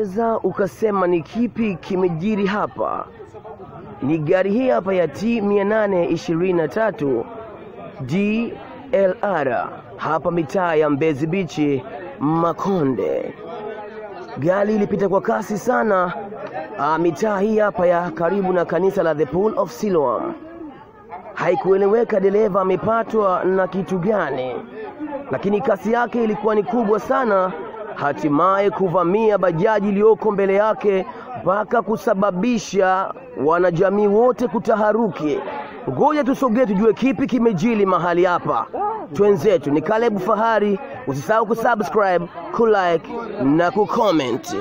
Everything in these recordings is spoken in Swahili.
Unaweza ukasema ni kipi kimejiri hapa? Ni gari hii hapa ya T823 DLR hapa mitaa ya Mbezi Beach Makonde. Gari ilipita kwa kasi sana mitaa hii hapa ya karibu na kanisa la The Pool of Siloam. Haikueleweka dereva amepatwa na kitu gani, lakini kasi yake ilikuwa ni kubwa sana, hatimaye kuvamia bajaji iliyoko mbele yake mpaka kusababisha wanajamii wote kutaharuki. Ngoja tusogee tujue kipi kimejili mahali hapa. Twenzetu ni Caleb Fahari, usisahau kusubscribe, kulike na kucomment.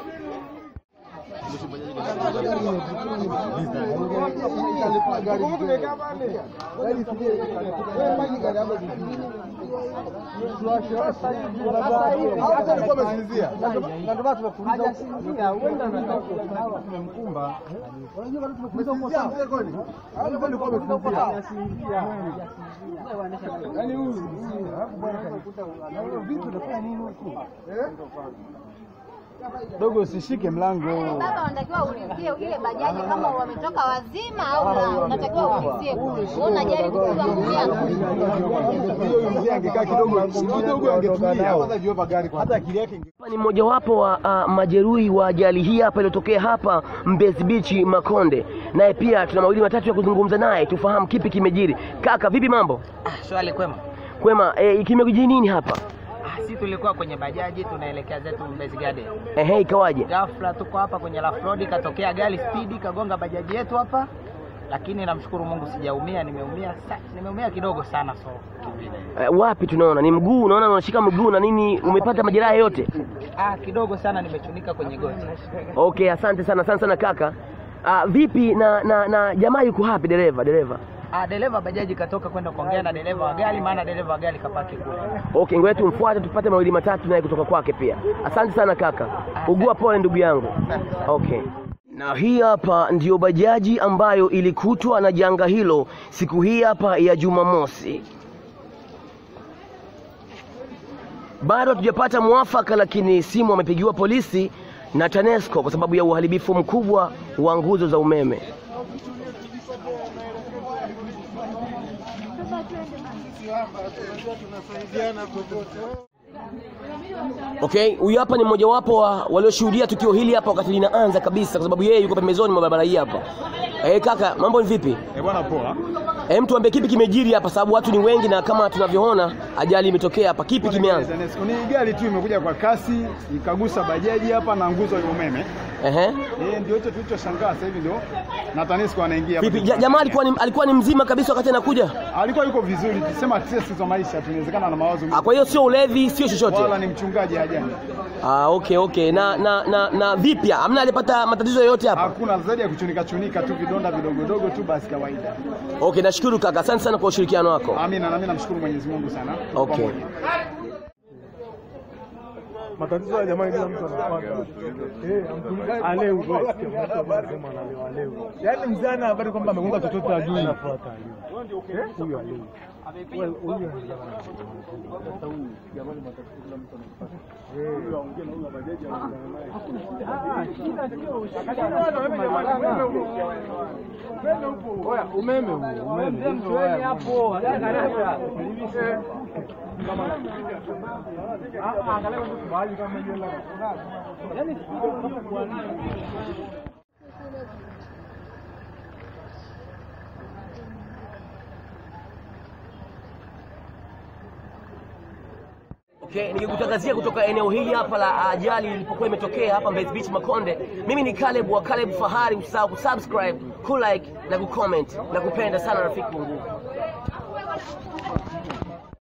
Dogo usishike mlango. Baba unatakiwa ulizie ile bajaji kama wametoka wazima au la. Unatakiwa ulizie. Unajaribu kuangukia. Hiyo mzee angekaa kidogo angetulia. Kwanza viopa gari kwa. Hata akili yake Ni mmojawapo wa majeruhi wa ajali hii hapa iliyotokea hapa Mbezi Beach Makonde. Naye pia tuna mawili matatu ya kuzungumza naye tufahamu kipi kimejiri. Kaka, vipi mambo? Swali kwema. Kwema, kimejiri nini hapa? Sisi tulikuwa kwenye bajaji tunaelekea zetu Mbezi Garden. Ikawaje? Ghafla tuko hapa kwenye Rough Road, katokea gari speed kagonga bajaji yetu hapa. Lakini namshukuru Mungu sijaumia, nimeumia kidogo sana so kingine. Wapi tunaona? Ni mguu, unaona unashika mguu na nini, umepata majeraha yote? Kidogo sana nimechunika kwenye goti. Okay, asante sana kaka. Vipi na jamaa yuko hapi dereva? Dereva bajaji katoka kwenda kuongea na dereva wa gari, maana dereva wa gari kapaki kule. Okay, ngoja tumfuate tupate mawili matatu naye kutoka kwake pia. Asante sana kaka. Ugua pole ndugu yangu. Okay. Na hii hapa ndio bajaji ambayo ilikutwa na janga hilo siku hii hapa ya Jumamosi. Bado hatujapata mwafaka, lakini simu amepigiwa polisi na TANESCO kwa sababu ya uharibifu mkubwa wa nguzo za umeme. Okay, huyu hapa ni mmojawapo wa walioshuhudia tukio hili hapa wakati linaanza kabisa, kwa sababu yeye yuko pembezoni mwa barabara hii hapa. Kaka, mambo ni vipi? Bwana poa. Mtu ambaye kipi kimejiri hapa, sababu watu ni wengi na kama tunavyoona ajali imetokea hapa. Kipi kimeanza? Ni gari tu imekuja kwa kasi ikagusa bajaji hapa na nguzo ya umeme. Ndio hicho tulichoshangaa sasa hivi ndio na TANESCO anaingia hapa. Vipi jamaa alikuwa ni mzima kabisa wakati anakuja? Alikuwa yuko vizuri, tusema test za maisha tunawezekana na mawazo. Kwa hiyo sio ulevi, sio chochote. Wala ni mchungaji hajani. Okay. Na vipi? Hamna alipata matatizo yoyote hapa? Hakuna, zaidi ya kuchunika tu vidonda vidogo tu basi kawaida. Okay, nashukuru kaka. Asante sana kwa ushirikiano wako. Amina, na mimi namshukuru Mwenyezi Mungu sana. Okay. Matatizo ya jamani kila mtu anapata. Aleu wewe. Yaani mzana habari kwamba amegonga chochote ajui anafuata aleu. Huyo aleu. Huyo sasa huyu jamani matatizo kila mtu anapata. Huyo aongee na huyo bajaji anaongea naye. Kila sio ushakana umeme umeme hapo angalia Okay, nikikutangazia kutoka eneo hili hapa la ajali ilipokuwa imetokea hapa Mbezi Beach Makonde. Mimi ni Caleb wa Caleb Fahari, usisahau kusubscribe, kulike na kucomment na kupenda sana rafiki wangu.